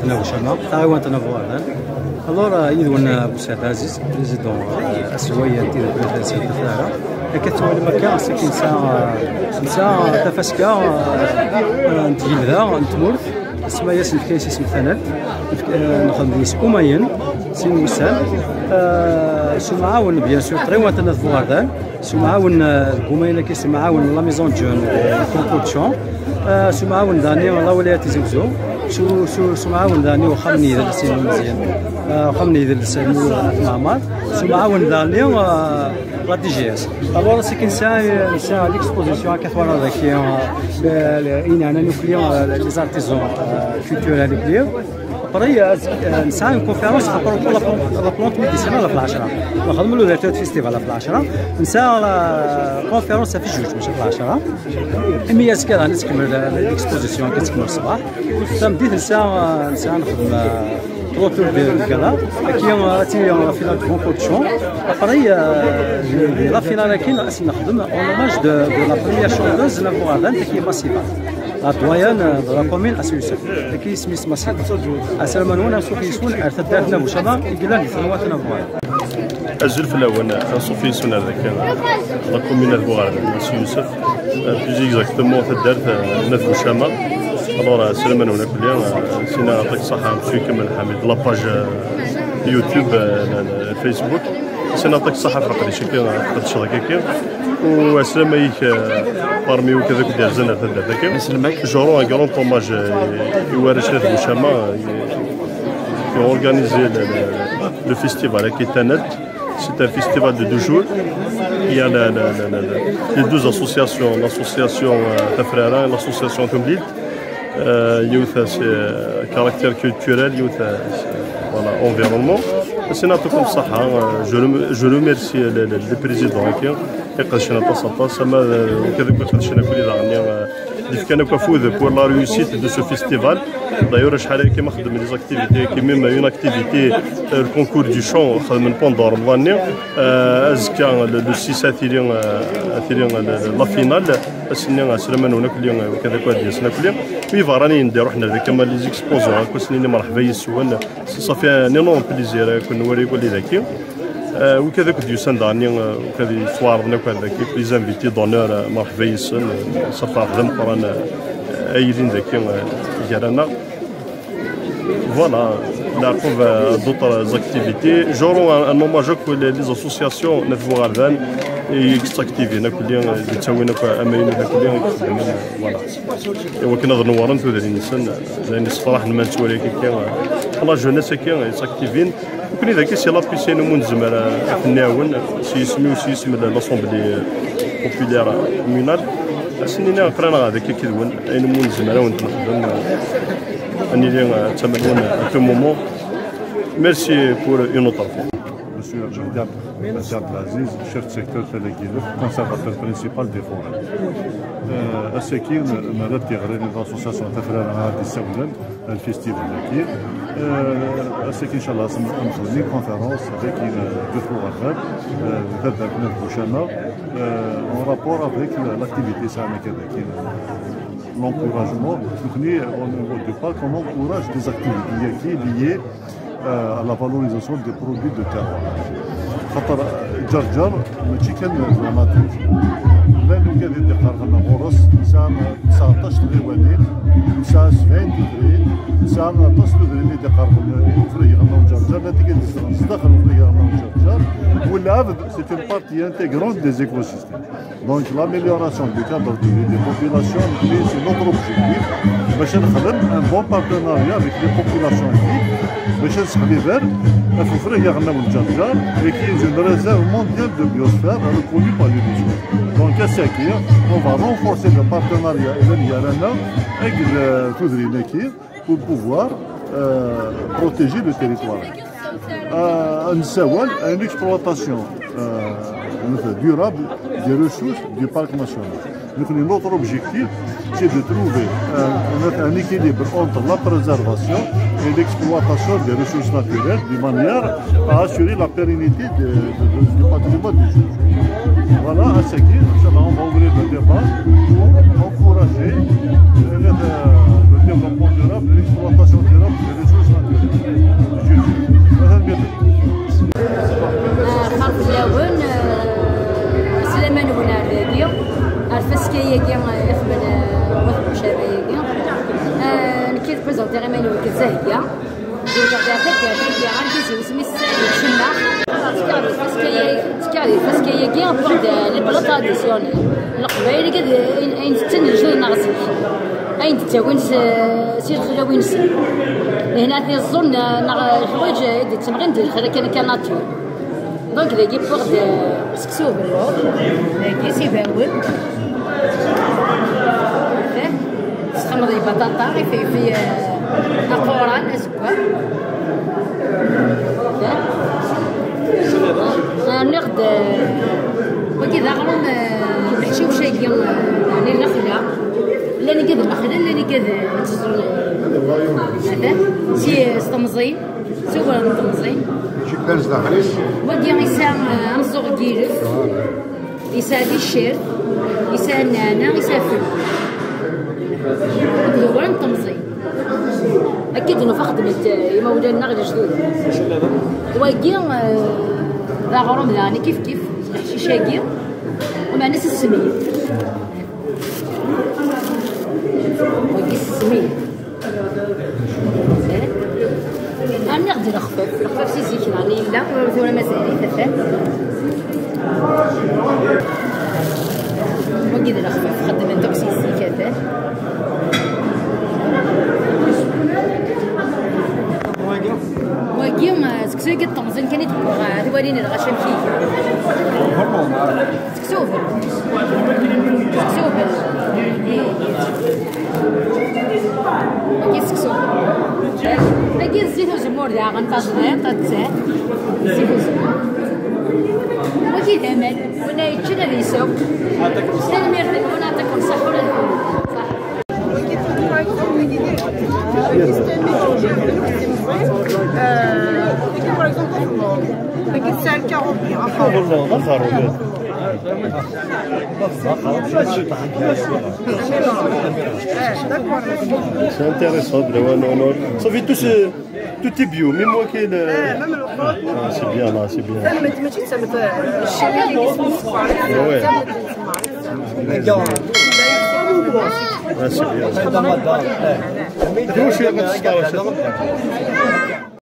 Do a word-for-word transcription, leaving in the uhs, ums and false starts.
ناوشما تعاون تنافوردان الور يدون بوسعد عزيز بريزيدون السويه تيد بريزيدنسي الثاره كتولي مكان ساكن ساعه ساعه تفاسكا نتجلدا نتمرت اسمها ياسين كايس اسم ثند نخدم ديس أمين سين وسام سو معاون بيان سور طريوان تنافوردان سو معاون الكومينه كيس معاون لا ميزون جون كونكورتشون سو معاون داني والله ولايات زوزو شو شو شو معاون داني وخمني ذا السين مزيان خمني ذا السين معمر شو معاون داني لا دي جي اس الوغ سي كاين ساعه ساعه ليكسبوزيسيون كثوره ذاك اين انا نوكليون لي زارتيزون كولتورال كلير بري نسعى كونفيرونس خاطر لا بلونت ميديسينال في العشرة نخدموا له ثلاث فيستيفال في العشرة نسعى كونفيرونس في جوج ماشي في العشرة مية كذا نتكمل ليكسبوزيسيون كتكمل الصباح تمديت نسعى نسعى نخدم روتور ديال كذا كي تي فينال كونكورتشون ابري لا فينال كاين اسي نخدم اونوماج دو لا بروميير شونتوز نافوردان كي ماسيفا لا دويان دو لا كومين اسي يوسف كي سميت ماسيفا السلام عليكم سوفي يسون ارتداتنا وشبا يقلنا ثروات نافوردان أجل في الأول صوفي يسون هذاك لا كومين نافوردان اسي يوسف بليز اكزاكتومون تدارت ناف وشما الوغ السلام عليكم كليا سينا يعطيك الصحة مسيو كمال حميد لاباج يوتيوب فيسبوك سينا يعطيك الصحة في رقدي شكرا قد شغل والسلام عليك بارمي وكذا كدير زنا هذاك يسلمك جورو ان كرون طوماج يوارش ناف وشما qui ont organisé le, le, le festival à Kétanet. C'est un festival de deux jours. Il y a la, la, la, la, les deux associations, l'association Tafrara et l'association Tumlit. Il y a c'est caractère culturel, il y a voilà, environnement. C'est notre comme ça. Je, je remercie le, le, le président qui pour la réussite de ce festival. D'ailleurs, je suis خدم des activités qui même une activité le concours du chant pendant l'année. Le six ateliers la finale. السنين سلمان وناكلين وكذا كواديس ناكلين ويفا راني نديرو حنا ذاك كما لي زيكسبوزون كوسنين مرحبا يسوان صافي نينون بليزير كون نوري يقول لي ذاك وكذا كديو سانداني وكذا صوارنا وكذا لي زانفيتي دونور مرحبا يسن صافي خدم قرانا ايدين ذاك جارانا Voilà, la trouve d'autres activités. J'aurai un hommage à les associations Nafouardan et extractives. Nous avons des أمين voilà. Et وكنا ظنورن في ذي الإنسان لأن الصراحة ما نسولي كي الله جونس كي extractives. وكنا ذاك سي لا بيسين منزمر في الناون سي اسمي وسي اسم لاسومبلي بوبولير كومونال. سنينا قرانا هذاك كيدون أين منزمر ونخدم. À tout moment. Merci pour une autre fois. Monsieur Abdel Abdelaziz, chef de secteur délégué, conservateur principal des forêts. À ce qui m'a retiré l'association Tafrara de Saoulen, le festival qui à ce qui Inch'Allah une conférence avec deux programmes de prochainement en rapport avec l'activité Samakadaki. L'encouragement, au niveau du parc, on encourage des activités qui sont liées à la valorisation des produits de terroir. خاطر جرجر ماشي كان زعماتيف لا كان يدير لنا غرس ساعه تسعطاش غيوانين ساعه سبعين تدري ساعه ثمانطاش تدري اللي يدير فري غناو جرجر لا تيجي تصدق فري غناو جرجر ولا c'est une partie intégrante des écosystèmes. Donc l'amélioration du cadre de vie des populations, c'est notre objectif. باش نخدم un bon partenariat avec les populations باش نسحبي غير في فريق غناو الجرجر et qui est une réserve mondiale de biosphère reconnue par l'UNESCO. Donc à Sakir, on va renforcer le partenariat avec le Toudrinaki pour pouvoir euh, protéger le territoire. Euh, une exploitation euh, durable des ressources du parc national. Donc notre objectif, c'est de trouver un, un équilibre entre la préservation et l'exploitation des ressources naturelles de manière à assurer la pérennité de, de, de, du patrimoine du jeu. Voilà, à ce qui, on va ouvrir le débat pour encourager le, le développement durable et l'exploitation durable des ressources خالف اللون سليمان بن عرادي الفسكيه كي يخدم وثب شبابيه نكيد بريزونتي غير ماني كزاهيه ديك تاع تاع تاع عندي اسمي السيد شنا تكاري الفسكيه تكاري الفسكيه كي بورد لي بلا تراديسيونيل القبايل كد اين تنجل نغزي اين تاوين سير خلاوين سي هنا في الظن الحوايج اللي تمغين ديال خلا كان كان ناتور دونك داكي بورد سكسو بالروب داكي سي باول تخمضي بطاطا في في القران اسكوا نقد وكذا غرون نحشيو شي يعني النخله لاني كذا النخله لاني كذا تزول هذا سي استمزين سوى استمزين شكرا داخلين ودي يسا امزوغ كيلف يسا دي الشير يسا النانا يسا فل هو نطمزين اكيد انه فخدمت يما ولا النغله جديد واكي ذا غروم يعني كيف كيف نحشي شاكي ومع ناس السمين واكي السمين انا نقدر نخفف نخفف سي زيت يعني لا ولا مازال ثلاثه واكي نخفف خدمت توكسي الزيت واكي ما سكسو قد طمزين كان يتبغى تواليني الغشام فيه سكسو سكسو واكي سكسو واكي الزيت وزمور دا غنطاطنا طاتساه الزيت وزمور واكي الامل وانا يتشنا لي سوق شنو ميرتك وانا نعطيكم صح ولا صح par exemple, c'est un quarante C'est intéressant, ça fait tout, tout est bio, même moi qui est le... Ah, c'est bien là, c'est bien. Ouais. Ah, c'est bien.